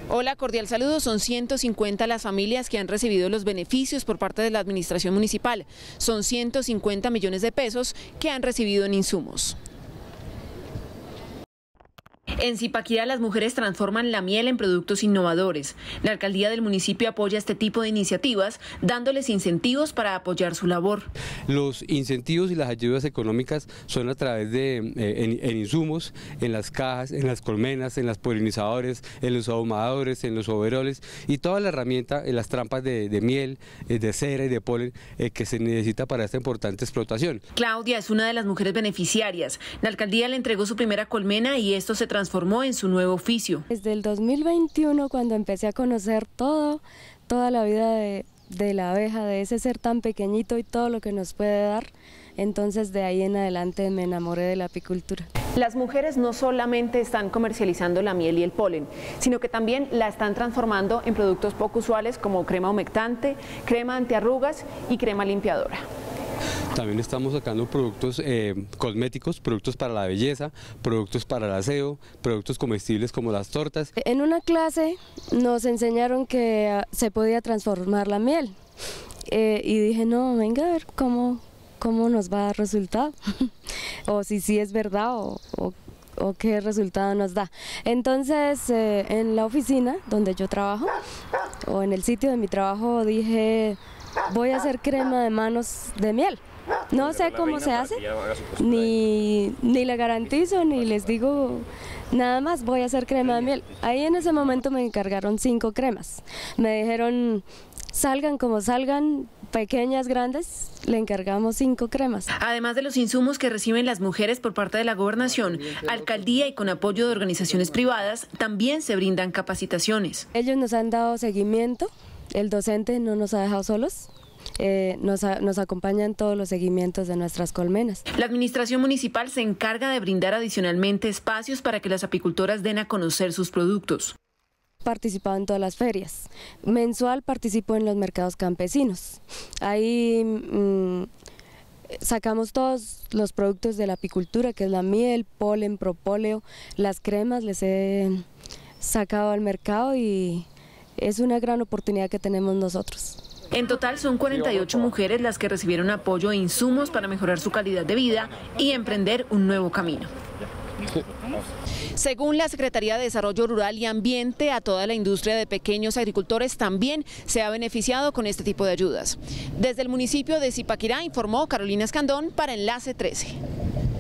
Hola, cordial saludo. Son 150 las familias que han recibido los beneficios por parte de la administración municipal. Son 150 millones de pesos que han recibido en insumos. En Zipaquirá las mujeres transforman la miel en productos innovadores. La alcaldía del municipio apoya este tipo de iniciativas, dándoles incentivos para apoyar su labor. Los incentivos y las ayudas económicas son a través de en insumos, en las cajas, en las colmenas, en los polinizadores, en los ahumadores, en los overoles y toda la herramienta, en las trampas de miel, de cera y de polen que se necesita para esta importante explotación. Claudia es una de las mujeres beneficiarias. La alcaldía le entregó su primera colmena y esto se transformó en su nuevo oficio. Desde el 2021, cuando empecé a conocer toda la vida de la abeja, de ese ser tan pequeñito y todo lo que nos puede dar, entonces de ahí en adelante me enamoré de la apicultura. Las mujeres no solamente están comercializando la miel y el polen, sino que también la están transformando en productos poco usuales como crema humectante, crema antiarrugas y crema limpiadora. También estamos sacando productos cosméticos, productos para la belleza, productos para el aseo, productos comestibles como las tortas. En una clase nos enseñaron que se podía transformar la miel y dije, no, venga a ver cómo nos va a dar resultado, o si sí es verdad o qué resultado nos da. Entonces, en la oficina donde yo trabajo, o en el sitio de mi trabajo, dije, voy a hacer crema de manos de miel. No sé cómo se hace, ni le garantizo, ni les digo nada más, voy a hacer crema de miel. Ahí en ese momento me encargaron 5 cremas. Me dijeron, salgan como salgan, pequeñas, grandes, le encargamos 5 cremas. Además de los insumos que reciben las mujeres por parte de la gobernación, alcaldía y con apoyo de organizaciones privadas, también se brindan capacitaciones. Ellos nos han dado seguimiento, el docente no nos ha dejado solos. Nos acompañan todos los seguimientos de nuestras colmenas. La administración municipal se encarga de brindar adicionalmente espacios para que las apicultoras den a conocer sus productos. Participado en todas las ferias. Mensual participo en los mercados campesinos. Ahí sacamos todos los productos de la apicultura, que es la miel, polen, propóleo, las cremas, les he sacado al mercado y es una gran oportunidad que tenemos nosotros. En total son 48 mujeres las que recibieron apoyo e insumos para mejorar su calidad de vida y emprender un nuevo camino. Según la Secretaría de Desarrollo Rural y Ambiente, a toda la industria de pequeños agricultores también se ha beneficiado con este tipo de ayudas. Desde el municipio de Zipaquirá informó Carolina Escandón para Enlace 13.